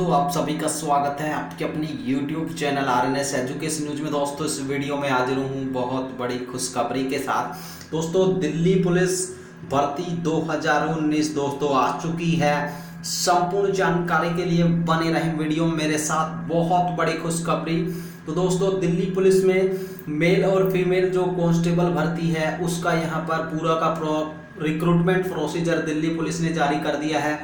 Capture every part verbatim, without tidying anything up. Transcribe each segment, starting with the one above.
दोस्तों, आप सभी का स्वागत है आपके अपने YouTube channel R N S education news में। दोस्तों, इस वीडियो में हाजिर हूँ बहुत बड़ी खुशखबरी के साथ। दोस्तों, दिल्ली पुलिस भर्ती दो हज़ार उन्नीस दोस्तों आ चुकी है। संपूर्ण जानकारी के लिए बने रहे वीडियो में मेरे साथ। बहुत बड़ी खुशखबरी। तो दोस्तों, दिल्ली पुलिस में मेल और फीमेल जो कांस्टेबल भर्ती है उसका यहाँ पर पूरा का pro recruitment procedure Delhi police ने जारी कर दिया है।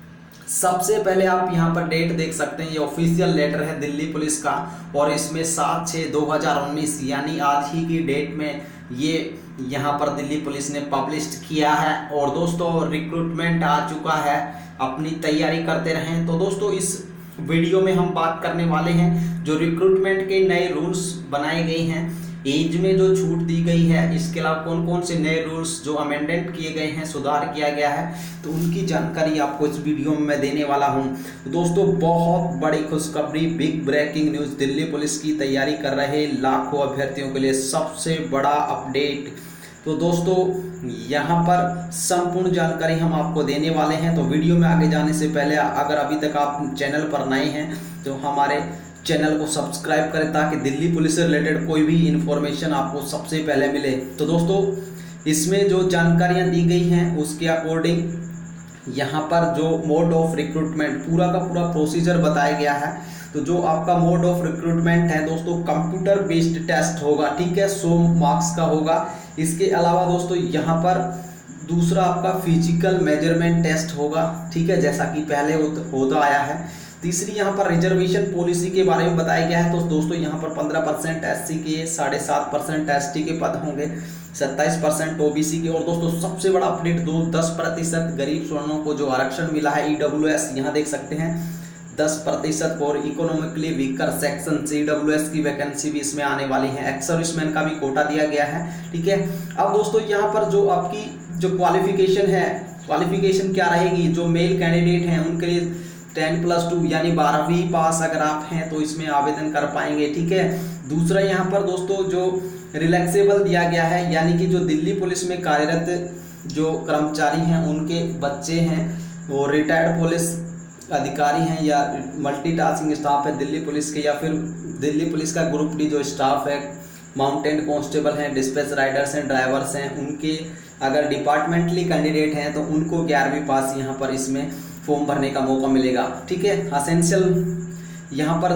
सबसे पहले आप यहाँ पर डेट देख सकते हैं, ये ऑफिशियल लेटर है दिल्ली पुलिस का और इसमें सात छः दो हज़ार उन्नीस यानी आज ही की डेट में ये यहाँ पर दिल्ली पुलिस ने पब्लिश किया है। और दोस्तों, रिक्रूटमेंट आ चुका है, अपनी तैयारी करते रहें। तो दोस्तों, इस वीडियो में हम बात करने वाले हैं जो रिक्रूटमेंट के नए रूल्स बनाए गए हैं, एज में जो छूट दी गई है, इसके अलावा कौन कौन से नए रूल्स जो अमेंडमेंट किए गए हैं, सुधार किया गया है, तो उनकी जानकारी आपको इस वीडियो में मैं देने वाला हूं। तो दोस्तों, बहुत बड़ी खुशखबरी, big breaking news. Delhi police की तैयारी कर रहे लाखों अभ्यर्थियों के लिए सबसे बड़ा अपडेट। तो दोस्तों, यहाँ पर संपूर्ण जानकारी हम आपको देने वाले हैं। तो वीडियो में आगे जाने से पहले अगर अभी तक आप चैनल पर नए हैं तो हमारे चैनल को सब्सक्राइब करें ताकि दिल्ली पुलिस से रिलेटेड कोई भी इंफॉर्मेशन आपको सबसे पहले मिले। तो दोस्तों, इसमें जो जानकारियां दी गई हैं उसके अकॉर्डिंग यहाँ पर जो मोड ऑफ रिक्रूटमेंट पूरा का पूरा प्रोसीजर बताया गया है। तो जो आपका मोड ऑफ रिक्रूटमेंट है दोस्तों, कंप्यूटर बेस्ड टेस्ट होगा, ठीक है, सौ मार्क्स का होगा। इसके अलावा दोस्तों, यहाँ पर दूसरा आपका फिजिकल मेजरमेंट टेस्ट होगा, ठीक है, जैसा कि पहले होता आया है। तीसरी यहाँ पर रिजर्वेशन पॉलिसी के बारे में बताया गया है। तो दोस्तों, यहाँ पर पंद्रह परसेंट एस सी के, साढ़े सात परसेंट एस टी के पद होंगे, सत्ताईस परसेंट ओ बी सी के। और दोस्तों, सबसे बड़ा अपडेट, दो दस प्रतिशत गरीब स्वर्णों को जो आरक्षण मिला है, ई डब्ल्यू एस, यहाँ देख सकते हैं दस प्रतिशत और economically weaker section E W S की वैकेंसी भी इसमें आने वाली है। एक्स सर्विसमैन का भी कोटा दिया गया है, ठीक है। अब दोस्तों, यहाँ पर जो आपकी जो क्वालिफिकेशन है, क्वालिफिकेशन क्या रहेगी, जो मेल कैंडिडेट हैं उनके लिए टेन प्लस टू यानी बारहवीं पास अगर आप हैं तो इसमें आवेदन कर पाएंगे, ठीक है। दूसरा यहाँ पर दोस्तों, जो रिलैक्सेबल दिया गया है, यानी कि जो दिल्ली पुलिस में कार्यरत जो कर्मचारी हैं उनके बच्चे हैं, वो रिटायर्ड पुलिस अधिकारी हैं या मल्टीटास्किंग स्टाफ है दिल्ली पुलिस के, या फिर दिल्ली पुलिस का ग्रुप डी जो स्टाफ है, माउंटेन कांस्टेबल हैं, डिस्पैच राइडर्स हैं, ड्राइवर्स हैं, उनके अगर डिपार्टमेंटली कैंडिडेट हैं तो उनको ग्यारहवीं पास यहाँ पर इसमें फॉर्म भरने का मौका मिलेगा, ठीक है। असेंशियल यहाँ पर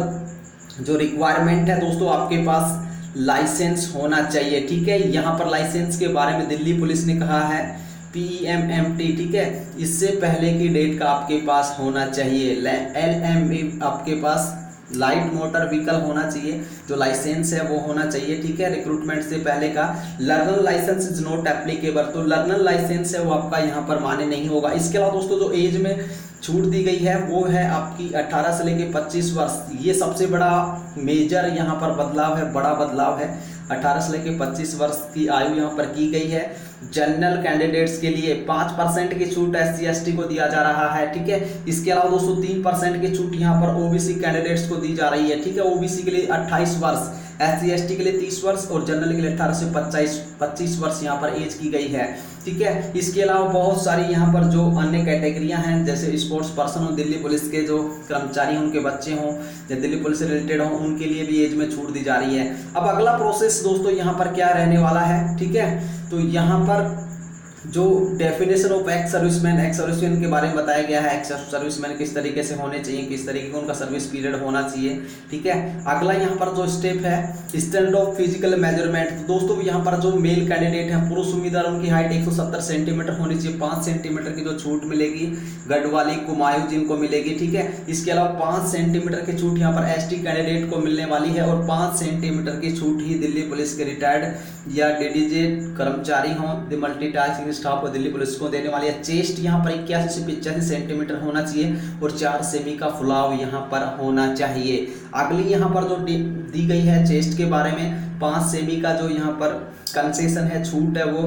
जो रिक्वायरमेंट है दोस्तों, आपके पास लाइसेंस होना चाहिए, ठीक है। यहाँ पर लाइसेंस के बारे में दिल्ली पुलिस ने कहा है पी एम एम टी, ठीक है, इससे पहले की डेट का आपके पास होना चाहिए। एल एम ई आपके पास लाइट मोटर व्हीकल होना चाहिए, जो लाइसेंस है वो होना चाहिए, ठीक है, रिक्रूटमेंट से पहले का। Learner licence is not applicable, तो लर्नर लाइसेंस है वो आपका यहाँ पर मान्य नहीं होगा। इसके अलावा दोस्तों, जो एज में छूट दी गई है वो है आपकी अठारह से लेकर पच्चीस वर्ष। ये सबसे बड़ा मेजर यहाँ पर बदलाव है, बड़ा बदलाव है। अठारह से लेकर पच्चीस वर्ष की आयु यहाँ पर की गई है। जनरल कैंडिडेट्स के लिए पाँच परसेंट की छूट एस सी एस टी को दिया जा रहा है, ठीक है। इसके अलावा दोस्तों, तीन परसेंट की छूट यहाँ पर ओ बी सी कैंडिडेट्स को दी जा रही है, ठीक है। ओ बी सी के लिए अट्ठाईस वर्ष, एस सी एस टी के लिए तीस वर्ष और जनरल के लिए अठारह से पच्चीस पच्चीस वर्ष यहाँ पर एज की गई है, ठीक है। इसके अलावा बहुत सारी यहाँ पर जो अन्य कैटेगरियां हैं, जैसे स्पोर्ट्स पर्सन हो, दिल्ली पुलिस के जो कर्मचारी हों, उनके बच्चे हों या दिल्ली पुलिस से रिलेटेड हों, उनके लिए भी एज में छूट दी जा रही है। अब अगला प्रोसेस दोस्तों यहाँ पर क्या रहने वाला है, ठीक है। तो यहाँ पर जो definition of ex serviceman, ex serviceman के बारे में बताया गया है। एक्स सर्विसमैन किस तरीके से होने चाहिए, किस तरीके का उनका सर्विस पीरियड होना चाहिए, ठीक है। अगला यहाँ पर जो स्टेप है, स्टैंडर्ड ऑफ फिजिकल मेजरमेंट। तो दोस्तों, यहाँ पर जो मेल कैंडिडेट हैं, पुरुष उम्मीदवार, उनकी हाइट एक सौ सत्तर सेंटीमीटर होनी चाहिए, पाँच सेंटीमीटर की जो छूट मिलेगी गढ़वाली कुमायूं जिनको मिलेगी, ठीक है। इसके अलावा पाँच सेंटीमीटर की छूट यहाँ पर एस टी कैंडिडेट को मिलने वाली है और पाँच सेंटीमीटर की छूट ही दिल्ली पुलिस के रिटायर्ड या डी डी जे कर्मचारी हों, मल्टीटास्किंग स्टाफ दिल्ली पुलिस को देने वाली है। चेस्ट यहाँ पर इक्यासी से पिचासी सेंटीमीटर होना चाहिए और चार सेमी का फुलाव यहाँ पर होना चाहिए। अगली यहाँ पर जो दी गई है चेस्ट के बारे में, पाँच सेमी का जो यहाँ पर कंसेशन है, छूट है, वो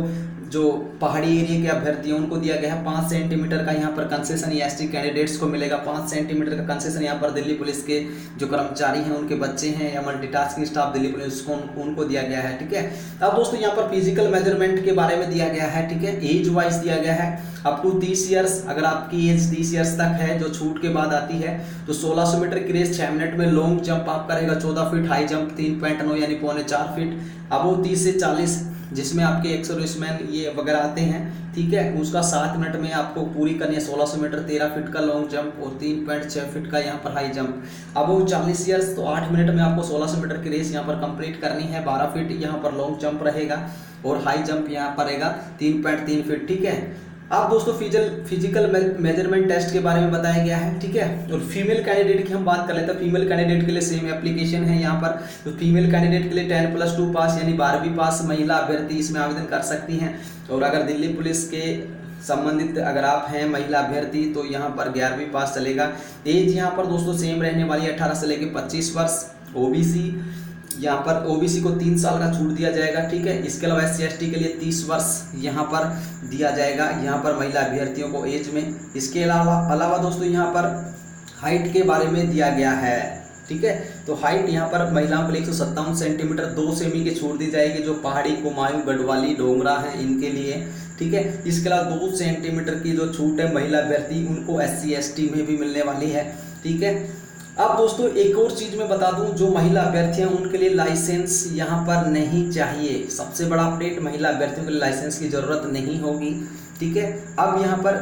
जो पहाड़ी एरिया के अभ्यर्थी हैं उनको दिया गया है पाँच सेंटीमीटर का यहाँ पर कंसेशन, एस टी कैंडिडेट्स को मिलेगा पाँच सेंटीमीटर का कंसेशन। यहाँ पर दिल्ली पुलिस के जो कर्मचारी हैं, उनके बच्चे हैं या मल्टीटास्किंग स्टाफ दिल्ली पुलिस को उनको दिया गया है, ठीक है। अब दोस्तों यहाँ पर फिजिकल मेजरमेंट के बारे में दिया गया है, ठीक है। एज वाइज दिया गया है अप टू तीस ईयर्स, अगर आपकी एज तीस ईयर्स तक है जो छूट के बाद आती है तो सोलह सौ मीटर की रेस छह मिनट में, लॉन्ग जंप आपका रहेगा चौदह फीट, हाई जंप तीन पॉइंट नौ यानी पौने चार फीट, अब वो तीस से चालीस जिसमें आपके एक सर्विसमैन ये वगैरह आते हैं, ठीक है, उसका सात मिनट में आपको पूरी करनी है सोलह सौ मीटर, तेरह फीट का लॉन्ग जंप और तीन पॉइंट छह फीट का यहाँ पर हाई जंप। अब वो चालीस ईयर्स तो आठ मिनट में आपको सोलह सौ मीटर की रेस यहाँ पर कंप्लीट करनी है, बारह फीट यहाँ पर लॉन्ग जंप रहेगा और हाई जंप यहाँ पर रहेगा तीन पॉइंट तीन फीट, ठीक है। अब दोस्तों फिजिकल फिजिकल मेजरमेंट टेस्ट के बारे में बताया गया है, ठीक है। और फीमेल कैंडिडेट की हम बात कर लेते हैं। फीमेल कैंडिडेट के लिए सेम एप्लीकेशन है यहाँ पर, तो फीमेल कैंडिडेट के लिए टेन प्लस टू पास यानी बारहवीं पास महिला अभ्यर्थी इसमें आवेदन कर सकती हैं। और अगर दिल्ली पुलिस के संबंधित अगर आप हैं महिला अभ्यर्थी तो यहाँ पर ग्यारहवीं पास चलेगा। एज यहाँ पर दोस्तों सेम रहने वाली है अठारह से लेकर पच्चीस वर्ष। ओबीसी यहाँ पर ओबीसी को तीन साल का छूट दिया जाएगा, ठीक है। इसके अलावा एस सी एस टी के लिए तीस वर्ष यहाँ पर दिया जाएगा यहाँ पर महिला अभ्यर्थियों को एज में। इसके अलावा अलावा दोस्तों यहाँ पर हाइट के बारे में दिया गया है, ठीक है। तो हाइट यहाँ पर महिलाओं के लिए एक सौ सत्तावन सेंटीमीटर दो सेमी की छूट दी जाएगी जो पहाड़ी, कुमायूं, गढ़वाली, डोगरा हैं इनके लिए, ठीक है। इसके अलावा दो सेंटीमीटर की जो छूट है महिला अभ्यर्थी उनको एस सी एस टी में भी मिलने वाली है, ठीक है। अब दोस्तों एक और चीज मैं बता दूं, जो महिला अभ्यर्थी हैं उनके लिए लाइसेंस यहाँ पर नहीं चाहिए। सबसे बड़ा अपडेट, महिला अभ्यर्थियों के लिए लाइसेंस की जरूरत नहीं होगी, ठीक है। अब यहाँ पर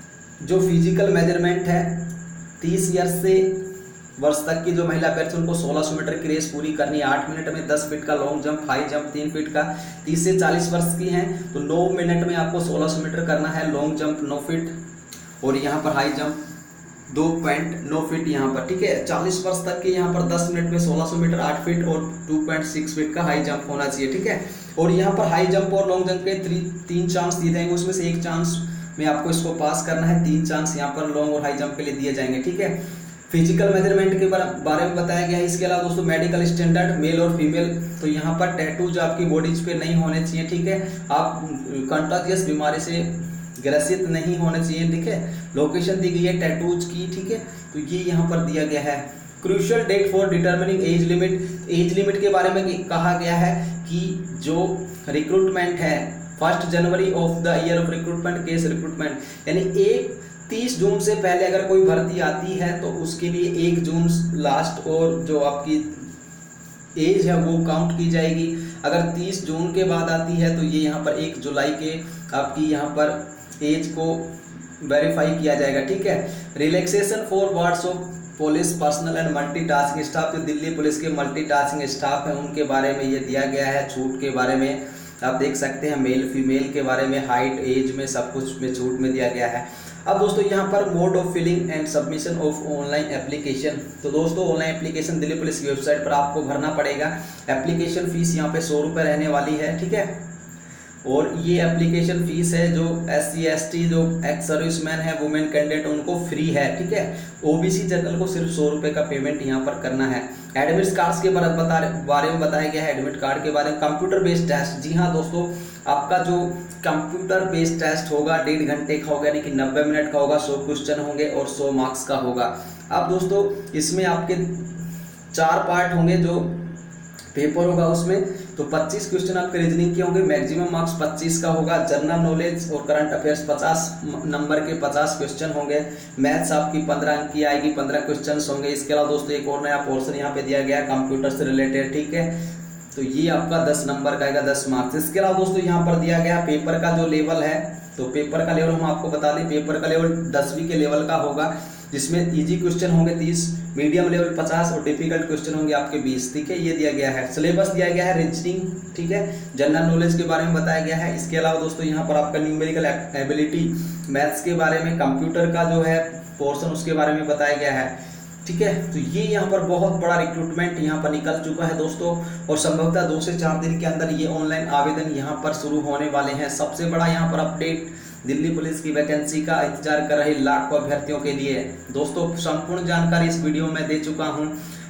जो फिजिकल मेजरमेंट है तीस ईयर्स से वर्ष तक की जो महिला अभ्यर्थी उनको सोलह सौ मीटर की रेस पूरी करनी है आठ मिनट में, दस फीट का लॉन्ग जंप, हाई जंप तीन फीट का। तीस से चालीस वर्ष की हैं तो नौ मिनट में आपको सोलह सौ मीटर करना है, लॉन्ग जंप नौ फीट और यहाँ पर हाई जंप दो पॉइंट नौ फीट यहाँ पर, ठीक है। चालीस वर्ष तक के यहाँ पर दस मिनट में सोलह सौ मीटर आठ फीट और दो पॉइंट छह फीट का हाई जंप होना चाहिए, ठीक है। और यहाँ पर हाई जंप और लॉन्ग जंप के तीन चांस दिए जाएंगे, उसमें से एक चांस में आपको इसको पास करना है, तीन चांस यहाँ पर लॉन्ग और हाई जंप के लिए दिए जाएंगे, ठीक है। फिजिकल मेजरमेंट के बारे में बताया गया है। इसके अलावा दोस्तों मेडिकल स्टैंडर्ड मेल और फीमेल, तो यहाँ पर टैटूज आपकी बॉडीज पे नहीं होने चाहिए, ठीक है। आप कंटाजियस बीमारी से ग्रसित नहीं होने चाहिए, ठीक है। लोकेशन दी गई है टैटूज की, ठीक है। तो ये यहाँ पर दिया गया है। Crucial date for determining age limit, age limit के बारे में कहा गया है कि जो रिक्रूटमेंट है first January of the year of recruitment case recruitment, यानी एक तीस जून से पहले अगर कोई भर्ती आती है तो उसके लिए एक जून लास्ट और जो आपकी एज है वो काउंट की जाएगी। अगर तीस जून के बाद आती है तो ये यहाँ पर एक जुलाई के आपकी यहाँ पर एज को वेरीफाई किया जाएगा, ठीक है। Relaxation for wards of police personnel and multitasking staff, जो दिल्ली पुलिस के मल्टीटास्किंग स्टाफ हैं उनके बारे में ये दिया गया है। छूट के बारे में आप देख सकते हैं, मेल फीमेल के बारे में, हाइट एज में सब कुछ में छूट में दिया गया है। अब दोस्तों यहाँ पर mode of filling and submission of online application, तो दोस्तों ऑनलाइन एप्लीकेशन दिल्ली पुलिस की वेबसाइट पर आपको भरना पड़ेगा। एप्लीकेशन फीस यहाँ पे सौ रुपये रहने वाली है, ठीक है। और ये एप्लीकेशन फीस है जो एस सी एस टी जो एक्स सर्विसमैन है, वुमेन कैंडिडेट उनको फ्री है, ठीक है। ओबीसी जनरल को सिर्फ सौ रुपये का पेमेंट यहाँ पर करना है। एडमिट कार्ड्स के बारे में बताया गया है। एडमिट कार्ड के बारे में कंप्यूटर बेस्ड टेस्ट, जी हाँ दोस्तों, आपका जो कंप्यूटर बेस्ड टेस्ट होगा डेढ़ घंटे का होगा, यानी कि नब्बे मिनट का होगा, सौ क्वेश्चन होंगे और सौ मार्क्स का होगा। अब दोस्तों इसमें आपके चार पार्ट होंगे, जो पेपर होगा उसमें तो पच्चीस क्वेश्चन आपके रीजनिंग के होंगे, मैक्सिमम मार्क्स पच्चीस का होगा। जनरल नॉलेज और करंट अफेयर्स पचास नंबर के पचास क्वेश्चन होंगे। मैथ्स आपकी पंद्रह अंक की आएगी, पंद्रह क्वेश्चन होंगे। इसके अलावा दोस्तों एक और नया पोर्शन यहाँ पे दिया गया है कंप्यूटर से रिलेटेड, ठीक है। तो ये आपका दस नंबर का आएगा, दस मार्क्स। इसके अलावा दोस्तों यहाँ पर दिया गया पेपर का जो लेवल है, तो पेपर का लेवल हम आपको बता दें, पेपर का लेवल दसवीं के लेवल का होगा, जिसमें इजी क्वेश्चन होंगे तीस, मीडियम लेवल पचास और डिफिकल्ट क्वेश्चन होंगे आपके बीस, ठीक है। ये दिया गया है। सिलेबस दिया गया है रीजनिंग, ठीक है। जनरल नॉलेज के बारे में बताया गया है। इसके अलावा दोस्तों यहाँ पर आपका न्यूमेरिकल एबिलिटी, मैथ्स के बारे में, कंप्यूटर का जो है पोर्शन उसके बारे में बताया गया है, ठीक है। तो ये यहाँ पर बहुत बड़ा रिक्रूटमेंट यहाँ पर निकल चुका है दोस्तों, और संभवतः दो से चार दिन के अंदर ये ऑनलाइन आवेदन यहाँ पर शुरू होने वाले हैं। सबसे बड़ा यहाँ पर अपडेट, दिल्ली पुलिस की वैकेंसी का इंतजार कर रहे लाखों अभ्यर्थियों के लिए। दोस्तों संपूर्ण जानकारी इस वीडियो में दे चुका हूं।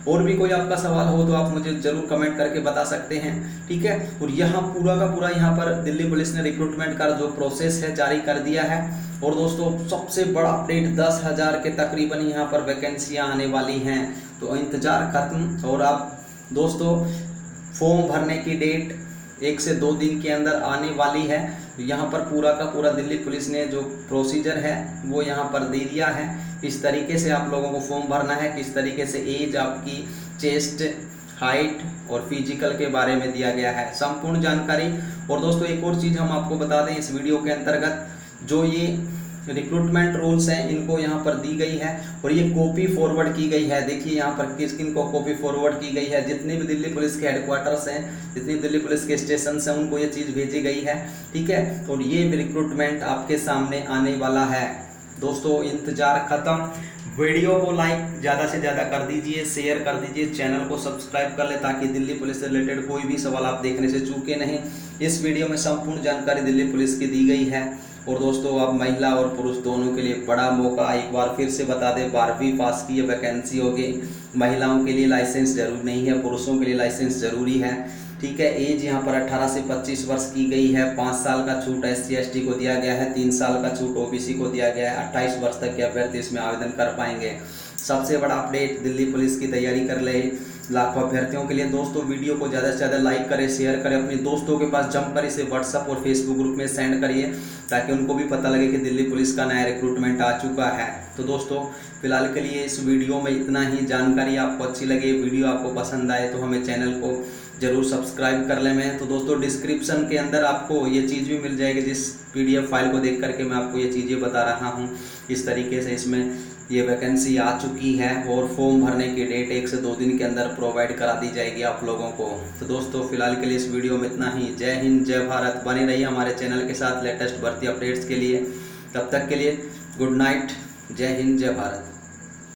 और भी कोई आपका सवाल हो तो आप मुझे जरूर कमेंट करके बता सकते हैं, ठीक है। और यहाँ पूरा का पूरा यहाँ पर दिल्ली पुलिस ने रिक्रूटमेंट का जो प्रोसेस है जारी कर दिया है। और दोस्तों सबसे बड़ा अपडेट, दस हजार के तकरीबन यहाँ पर वैकेंसियाँ आने वाली हैं, तो इंतजार खत्म। और आप दोस्तों फॉर्म भरने की डेट एक से दो दिन के अंदर आने वाली है। यहाँ पर पूरा का पूरा दिल्ली पुलिस ने जो प्रोसीजर है वो यहाँ पर दे दिया है। इस तरीके से आप लोगों को फॉर्म भरना है, किस तरीके से एज, आपकी चेस्ट हाइट और फिजिकल के बारे में दिया गया है संपूर्ण जानकारी। और दोस्तों एक और चीज़ हम आपको बता दें, इस वीडियो के अंतर्गत जो ये रिक्रूटमेंट रूल्स हैं इनको यहाँ पर दी गई है और ये कॉपी फॉरवर्ड की गई है। देखिए यहाँ पर किस किन को कॉपी फॉरवर्ड की गई है, जितने भी दिल्ली पुलिस के हेडक्वार्टर्स हैं, जितनी दिल्ली पुलिस के स्टेशन हैं, उनको ये चीज़ भेजी गई है, ठीक है। और ये रिक्रूटमेंट आपके सामने आने वाला है। दोस्तों इंतजार खत्म। वीडियो को लाइक ज़्यादा से ज़्यादा कर दीजिए, शेयर कर दीजिए, चैनल को सब्सक्राइब कर ले ताकि दिल्ली पुलिस से रिलेटेड कोई भी सवाल आप देखने से चूके नहीं। इस वीडियो में संपूर्ण जानकारी दिल्ली पुलिस की दी गई है। और दोस्तों अब महिला और पुरुष दोनों के लिए बड़ा मौका, एक बार फिर से बता दें, बारहवीं पास की ये वैकेंसी होगी। महिलाओं के लिए लाइसेंस जरूरी नहीं है, पुरुषों के लिए लाइसेंस जरूरी है, ठीक है। एज यहाँ पर अठारह से पच्चीस वर्ष की गई है। पाँच साल का छूट एस सी एस टी को दिया गया है, तीन साल का छूट ओ बी सी को दिया गया है। अट्ठाईस वर्ष तक के अभ्यर्थी इसमें आवेदन कर पाएंगे। सबसे बड़ा अपडेट, दिल्ली पुलिस की तैयारी कर ले लाखों अभ्यर्थियों के लिए। दोस्तों वीडियो को ज़्यादा से ज़्यादा लाइक करें, शेयर करें, अपने दोस्तों के पास जम कर इसे व्हाट्सएप और फेसबुक ग्रुप में सेंड करिए ताकि उनको भी पता लगे कि दिल्ली पुलिस का नया रिक्रूटमेंट आ चुका है। तो दोस्तों फिलहाल के लिए इस वीडियो में इतना ही। जानकारी आपको अच्छी लगे, वीडियो आपको पसंद आए तो हमें चैनल को जरूर सब्सक्राइब कर लें। मैं तो दोस्तों डिस्क्रिप्शन के अंदर आपको ये चीज़ भी मिल जाएगी, जिस पीडीएफ फाइल को देख करके मैं आपको ये चीज़ें बता रहा हूँ। इस तरीके से इसमें ये वैकेंसी आ चुकी है और फॉर्म भरने की डेट एक से दो दिन के अंदर प्रोवाइड करा दी जाएगी आप लोगों को। तो दोस्तों फिलहाल के लिए इस वीडियो में इतना ही। जय हिंद, जय भारत। बने रहिए हमारे चैनल के साथ लेटेस्ट भर्ती अपडेट्स के लिए। तब तक के लिए गुड नाइट। जय हिंद, जय भारत।